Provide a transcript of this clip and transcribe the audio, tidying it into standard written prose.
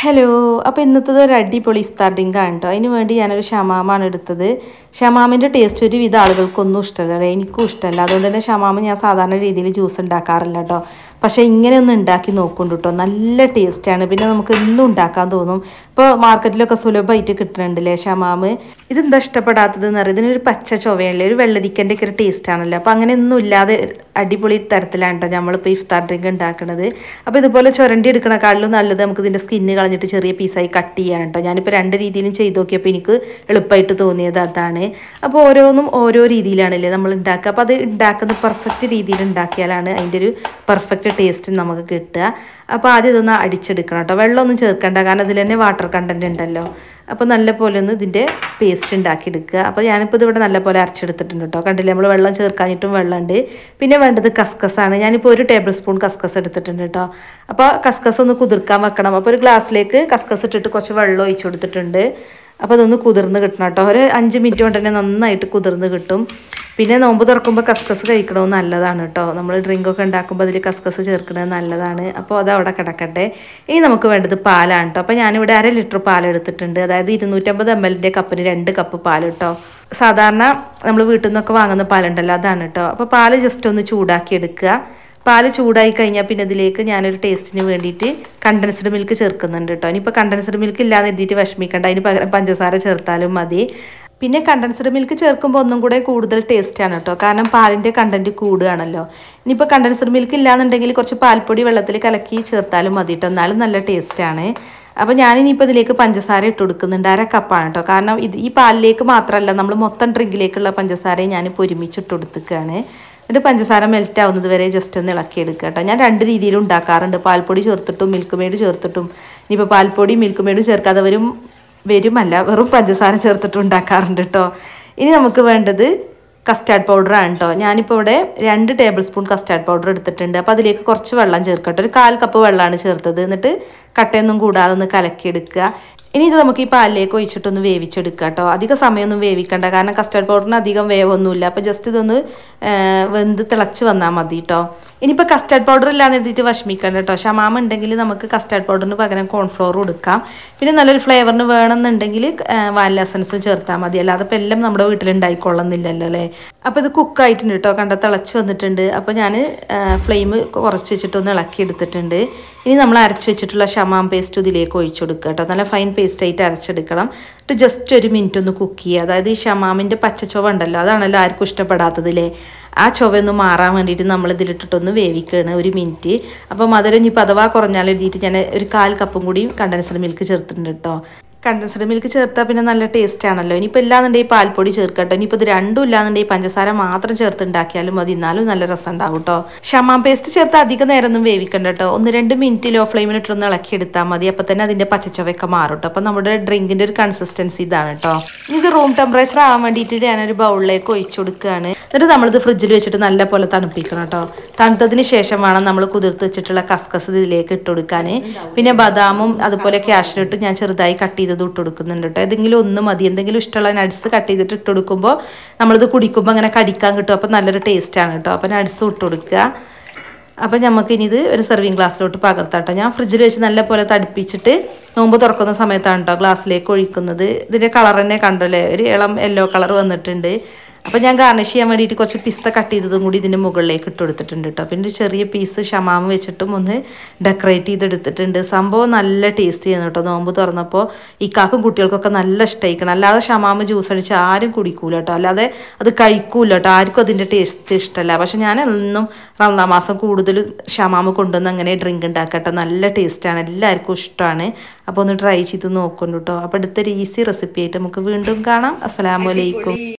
Hello, അപ്പോൾ ഇന്നത്തത് ഒരു അടിപൊളി ഇഫ്താർ ഡ്രിങ്കാണ് കേട്ടോ. അതിന് വേണ്ടി ഞാനൊരു ഷമാമാണ് എടുത്തത്. ഷമാമിൻ്റെ ടേസ്റ്റ് ഒരുവിധ ആളുകൾക്കൊന്നും ഇഷ്ടമല്ല, എനിക്കും ഇഷ്ടമല്ല. അതുകൊണ്ട് തന്നെ ഷമാമ് ഞാൻ സാധാരണ രീതിയിൽ ജ്യൂസ് ഉണ്ടാക്കാറില്ല കേട്ടോ. പക്ഷേ ഇങ്ങനെ ഒന്ന് ഉണ്ടാക്കി നോക്കുന്നുണ്ട് കേട്ടോ, നല്ല ടേസ്റ്റാണ്. പിന്നെ നമുക്ക് എന്നും ഉണ്ടാക്കാൻ തോന്നും. ഇപ്പോൾ മാർക്കറ്റിലൊക്കെ സുലഭമായിട്ട് കിട്ടുന്നുണ്ടല്ലേ ഷമാമ്. ഇതെന്താ ഇഷ്ടപ്പെടാത്തതെന്ന് അറിയാം, ഇതിനൊരു പച്ച ചൊവയല്ലേ, ഒരു വെള്ളരിക്കൻ്റെ ഒക്കെ ഒരു ടേസ്റ്റ് ആണല്ലോ. അപ്പോൾ അങ്ങനെയൊന്നും ഇല്ലാതെ അടിപൊളി തരത്തിലാണ് കേട്ടോ നമ്മളിപ്പോൾ ഇഫ്താർ ഡ്രിങ്ക് ഉണ്ടാക്കുന്നത്. അപ്പോൾ ഇതുപോലെ ചുരണ്ടി എടുക്കണേക്കാളും നല്ലത് നമുക്ക് ഇതിൻ്റെ സ്കിന്ന് കളഞ്ഞിട്ട് ചെറിയ പീസായി കട്ട് ചെയ്യാൻ കേട്ടോ. ഞാനിപ്പോൾ രണ്ട് രീതിയിലും ചെയ്ത് നോക്കിയപ്പോൾ എനിക്ക് എളുപ്പമായിട്ട് തോന്നിയത് അതാണ്. അപ്പോൾ ഓരോന്നും ഓരോ രീതിയിലാണല്ലേ നമ്മൾ ഉണ്ടാക്കുക. അപ്പോൾ അത് ഉണ്ടാക്കുന്ന പെർഫെക്റ്റ് രീതിയിൽ ഉണ്ടാക്കിയാലാണ് അതിൻ്റെ ഒരു പെർഫെക്റ്റ് ടേസ്റ്റ് നമുക്ക് കിട്ടുക. അപ്പോൾ ആദ്യം ഇതൊന്ന് അടിച്ചെടുക്കണം കേട്ടോ, വെള്ളമൊന്നും ചേർക്കണ്ട, കാരണം അതിൽ തന്നെ വാട്ടർ കണ്ടൻറ്റ് ഉണ്ടല്ലോ. അപ്പോൾ നല്ല പോലെ ഒന്ന് ഇതിൻ്റെ പേസ്റ്റ് ഉണ്ടാക്കിയെടുക്കുക. അപ്പോൾ ഞാനിപ്പോൾ ഇതിവിടെ നല്ല പോലെ അരച്ചെടുത്തിട്ടുണ്ട് കേട്ടോ. കണ്ടില്ലേ, നമ്മൾ വെള്ളം ചേർക്കാനിട്ടും വെള്ളമുണ്ട്. പിന്നെ വേണ്ടത് കസ്കസാണ്. ഞാനിപ്പോൾ 1 ടേബിൾ സ്പൂൺ കസ്കസ് എടുത്തിട്ടുണ്ട് കേട്ടോ. അപ്പോൾ കസ്കസ് ഒന്ന് കുതിർക്കാൻ വെക്കണം. അപ്പോൾ ഒരു ഗ്ലാസ്സിലേക്ക് കസ്കസ് ഇട്ടിട്ട് കുറച്ച് വെള്ളം ഒഴിച്ചു കൊടുത്തിട്ടുണ്ട്. അപ്പോൾ അതൊന്ന് കുതിർന്ന് കിട്ടണം കേട്ടോ. ഒരു 5 മിനിറ്റ് കൊണ്ട് തന്നെ നന്നായിട്ട് കുതിർന്ന് കിട്ടും. പിന്നെ നോമ്പ് തുറക്കുമ്പോൾ കസ്കസ് കഴിക്കണമെന്ന് നല്ലതാണ് കേട്ടോ. നമ്മൾ ഡ്രിങ്കൊക്കെ ഉണ്ടാക്കുമ്പോൾ അതിൽ കസ്കസ് ചേർക്കുന്നത് നല്ലതാണ്. അപ്പോൾ അത് അവിടെ കിടക്കട്ടെ. ഇനി നമുക്ക് വേണ്ടത് പാലാണ് കേട്ടോ. അപ്പോൾ ഞാനിവിടെ 1/2 ലിറ്റർ പാൽ എടുത്തിട്ടുണ്ട്. അതായത് 250 ml കപ്പിന് 2 കപ്പ് പാൽ കേട്ടോ. സാധാരണ നമ്മൾ വീട്ടിൽ നിന്നൊക്കെ വാങ്ങുന്ന പാലുണ്ടല്ലോ, അതാണ് കേട്ടോ. അപ്പോൾ പാല് ജസ്റ്റ് ഒന്ന് ചൂടാക്കി എടുക്കുക. പാല് ചൂടായി കഴിഞ്ഞാൽ പിന്നെ ഇതിലേക്ക് ഞാനൊരു ടേസ്റ്റിന് വേണ്ടിയിട്ട് കണ്ടൻസ്ഡ് മിൽക്ക് ചേർക്കുന്നുണ്ട് കേട്ടോ. ഇനിയിപ്പോൾ കണ്ടൻസ്ഡ് മിൽക്ക് ഇല്ലാതെ എഴുതിയിട്ട് വിഷമിക്കേണ്ട, അതിന് പകരം പഞ്ചസാര ചേർത്താലും മതി. പിന്നെ കണ്ടൻസ്ഡ് മിൽക്ക് ചേർക്കുമ്പോൾ ഒന്നും കൂടെ കൂടുതൽ ടേസ്റ്റാണ് കേട്ടോ, കാരണം പാലിൻ്റെ കണ്ടൻറ്റ് കൂടുകയാണല്ലോ. ഇനിയിപ്പോൾ കണ്ടൻസ്ഡ് മിൽക്ക് ഇല്ലാന്നുണ്ടെങ്കിൽ കുറച്ച് പാൽപ്പൊടി വെള്ളത്തിൽ കലക്കി ചേർത്താലും മതി കേട്ടോ, എന്നാലും നല്ല ടേസ്റ്റാണ്. അപ്പോൾ ഞാനിനിയിപ്പോൾ ഇതിലേക്ക് പഞ്ചസാര ഇട്ട് കൊടുക്കുന്നുണ്ട്. 1/2 കപ്പാണ് കേട്ടോ. കാരണം ഈ പാലിലേക്ക് മാത്രമല്ല, നമ്മൾ മൊത്തം ഡ്രിങ്കിലേക്കുള്ള പഞ്ചസാരയും ഞാനിപ്പോൾ ഒരുമിച്ച് ഇട്ട് കൊടുക്കുകയാണ്. എന്നിട്ട് പഞ്ചസാര മെൽറ്റ് ആവുന്നത് വരെ ജസ്റ്റ് ഒന്ന് ഇളക്കിയെടുക്കുക കേട്ടോ. ഞാൻ 2 രീതിയിലും ഉണ്ടാക്കാറുണ്ട്, പാൽപ്പൊടി ചേർത്തിട്ടും മിൽക്ക് മെയ്ഡ് ചേർത്തിട്ടും. ഇനിയിപ്പോൾ പാൽപ്പൊടി മിൽക്ക് മെയ്ഡും ചേർക്കാതെ വരുമല്ല, വെറും പഞ്ചസാര ചേർത്തിട്ട് ഉണ്ടാക്കാറുണ്ട് കേട്ടോ. ഇനി നമുക്ക് വേണ്ടത് കസ്റ്റാർഡ് പൗഡറാണ് കേട്ടോ. ഞാനിപ്പോൾ ഇവിടെ 2 ടേബിൾ സ്പൂൺ കസ്റ്റാർഡ് പൗഡർ എടുത്തിട്ടുണ്ട്. അപ്പോൾ അതിലേക്ക് കുറച്ച് വെള്ളം ചേർക്കട്ടെ. ഒരു 1/4 കപ്പ് വെള്ളമാണ് ചേർത്തത്. എന്നിട്ട് കട്ടയൊന്നും കൂടാതെ ഒന്ന് കലക്കിയെടുക്കുക. ഇനി ഇത് നമുക്ക് ഈ പാലിലേക്ക് ഒഴിച്ചിട്ടൊന്ന് വേവിച്ചെടുക്കുക കേട്ടോ. അധികം സമയമൊന്നും വേവിക്കണ്ട, കാരണം കസ്റ്റാർഡ് പൗഡറിന് അധികം വേവൊന്നുമില്ല. അപ്പോൾ ജസ്റ്റ് ഇതൊന്ന് വെന്ത് തിളച്ച് വന്നാൽ മതി കേട്ടോ. ഇനിയിപ്പോൾ കസ്റ്റാർഡ് പൗഡർ ഇല്ലാന്ന് എഴുതിയിട്ട് വിഷമിക്കണ്ട കേട്ടോ. ഷമാമ ഉണ്ടെങ്കിൽ നമുക്ക് കസ്റ്റാർഡ് പൗഡറിന് പകരം കോൺഫ്ലോർ കൊടുക്കാം. പിന്നെ നല്ലൊരു ഫ്ലേവറിന് വേണമെന്നുണ്ടെങ്കിൽ വാനില എസൻസും ചേർത്താൽ മതി. അല്ലാതെ ഇപ്പോൾ എല്ലാം നമ്മുടെ വീട്ടിലുണ്ടായിക്കൊള്ളുന്നില്ലല്ലോ അല്ലേ. അപ്പോൾ ഇത് കുക്കായിട്ടുണ്ട് കേട്ടോ, കണ്ട തിളച്ച് വന്നിട്ടുണ്ട്. അപ്പോൾ ഞാൻ ഫ്ലെയിം കുറച്ച് വെച്ചിട്ടൊന്ന് ഇളക്കി എടുത്തിട്ടുണ്ട്. ഇനി നമ്മൾ അരച്ച് വെച്ചിട്ടുള്ള ഷമാം പേസ്റ്റ് ഇതിലേക്ക് ഒഴിച്ചു കൊടുക്കുക കേട്ടോ. നല്ല ഫൈൻ പേസ്റ്റായിട്ട് അരച്ചെടുക്കണം. എന്നിട്ട് ജസ്റ്റ് 1 മിനിറ്റ് ഒന്ന് കുക്ക് ചെയ്യുക. അതായത് ഈ ഷമാമിൻ്റെ പച്ചച്ചൊവ ഉണ്ടല്ലോ, അതാണല്ലോ ആർക്കും ഇഷ്ടപ്പെടാത്തതില്ലേ. ആ ചൊവയൊന്ന് മാറാൻ വേണ്ടിയിട്ട് നമ്മൾ ഇതിലിട്ടിട്ടൊന്ന് വേവിക്കുകയാണ് 1 മിനിറ്റ്. അപ്പോൾ മധുരം ഇനിയിപ്പോൾ അഥവാ കുറഞ്ഞാൽ എഴുതിയിട്ട് ഞാൻ ഒരു 1/4 കപ്പും കൂടി കണ്ടൻസ്ഡ് മിൽക്ക് ചേർത്തിട്ടുണ്ട് കേട്ടോ. കണ്ടൻസ്ഡ് മിൽക്ക് ചേർത്താൽ പിന്നെ നല്ല ടേസ്റ്റ് ആണല്ലോ. ഇനിയിപ്പോൾ ഇല്ലാന്നുണ്ടെങ്കിൽ പാൽപ്പൊടി ചേർക്കട്ടോ. ഇനിയിപ്പോൾ ഇത് രണ്ടും ഇല്ലാന്നുണ്ടെങ്കിൽ പഞ്ചസാര മാത്രം ചേർത്ത് ഉണ്ടാക്കിയാലും മതി, എന്നാലും നല്ല രസം ഉണ്ടാവും കേട്ടോ. ഷമാം പേസ്റ്റ് ചേർത്ത് അധികം നേരം ഒന്നും വേവിക്കണ്ട കേട്ടോ. 1-2 മിനിറ്റ് ലോ ഫ്ലെയിമിലിട്ടൊന്ന് ഇളക്കിയെടുത്താൽ മതി. അപ്പോൾ തന്നെ അതിൻ്റെ പച്ചച്ചൊവയൊക്കെ മാറും കേട്ടോ. അപ്പോൾ നമ്മുടെ ഡ്രിങ്കിൻ്റെ ഒരു കൺസിസ്റ്റൻസി ഇതാണ് കേട്ടോ. ഇത് റൂം ടെമ്പറേച്ചർ ആവാൻ വേണ്ടിയിട്ട് ഞാനൊരു ബൗളിലേക്ക് ഒഴിച്ചു കൊടുക്കുകയാണ്. എന്നിട്ട് നമ്മളിത് ഫ്രിഡ്ജിൽ വെച്ചിട്ട് നല്ല പോലെ തണുപ്പിക്കണം കേട്ടോ. തണുത്തതിന് ശേഷം വേണം നമ്മൾ കുതിർത്ത് വെച്ചിട്ടുള്ള കസ്കസ് ഇതിലേക്ക് ഇട്ട് കൊടുക്കാൻ. പിന്നെ ബദാമും അതുപോലെ കാഷ്യൂട്ട് ഞാൻ ചെറുതായി കട്ട് ചെയ്ത് ഇട്ട് കൊടുക്കുന്നുണ്ട് കേട്ടോ. ഏതെങ്കിലും ഒന്ന് മതി. എന്തെങ്കിലും ഇഷ്ടമുള്ള നട്ട്സ് കട്ട് ചെയ്തിട്ട് ഇട്ട് കൊടുക്കുമ്പോൾ നമ്മളിത് കുടിക്കുമ്പോൾ അങ്ങനെ കടിക്കാൻ കിട്ടും. അപ്പോൾ നല്ലൊരു ടേസ്റ്റാണ് കേട്ടോ. അപ്പോൾ നട്ട്സ് ഇട്ട് കൊടുക്കുക. അപ്പോൾ നമുക്കിനി ഇത് ഒരു സെർവിങ് ഗ്ലാസ്സിലോട്ട് പകർത്താം കേട്ടോ. ഞാൻ ഫ്രിഡ്ജിൽ വെച്ച് നല്ല പോലെ തടുപ്പിച്ചിട്ട് നോമ്പ് തുറക്കുന്ന സമയത്താണ് കേട്ടോ ഗ്ലാസ്സിലേക്ക് ഒഴിക്കുന്നത്. ഇതിൻ്റെ കളർ തന്നെ കണ്ടല്ലേ, ഒരു ഇളം യെല്ലോ കളർ വന്നിട്ടുണ്ട്. അപ്പോൾ ഞാൻ ഗാർണിഷ് ചെയ്യാൻ വേണ്ടിയിട്ട് കുറച്ച് പിസ്ത കട്ട് ചെയ്തതും കൂടി ഇതിൻ്റെ മുകളിലേക്ക് ഇട്ട് കൊടുത്തിട്ടുണ്ട് കേട്ടോ. പിന്നെ ഒരു ചെറിയ പീസ് ഷമാമ് വെച്ചിട്ടും ഒന്ന് ഡെക്കറേറ്റ് ചെയ്തെടുത്തിട്ടുണ്ട്. സംഭവം നല്ല ടേസ്റ്റ് ചെയ്യുന്നു കേട്ടോ. നോമ്പ് തുറന്നപ്പോൾ ഇക്കാക്കും കുട്ടികൾക്കൊക്കെ നല്ല ഇഷ്ടമായിക്കണം. അല്ലാതെ ഷമാമ് ജ്യൂസ് അടിച്ച് ആരും കുടിക്കൂല കേട്ടോ, അല്ലാതെ അത് കഴിക്കൂല കേട്ടോ. ആർക്കും അതിൻ്റെ ടേസ്റ്റ് ഇഷ്ടമല്ല. പക്ഷെ ഞാൻ എന്നും റമദാൻ മാസം കൂടുതൽ ഷമാമ് കൊണ്ടുവന്ന് അങ്ങനെ ഡ്രിങ്ക് ഉണ്ടാക്കട്ടെ. നല്ല ടേസ്റ്റാണ്, എല്ലാവർക്കും ഇഷ്ടമാണ്. അപ്പോൾ ഒന്ന് ട്രൈ ചെയ്ത് നോക്കുന്നു കേട്ടോ. അപ്പോൾ അടുത്തൊരു ഈസി റെസിപ്പി ആയിട്ട് നമുക്ക് വീണ്ടും കാണാം. അസ്സലാമു അലൈക്കും.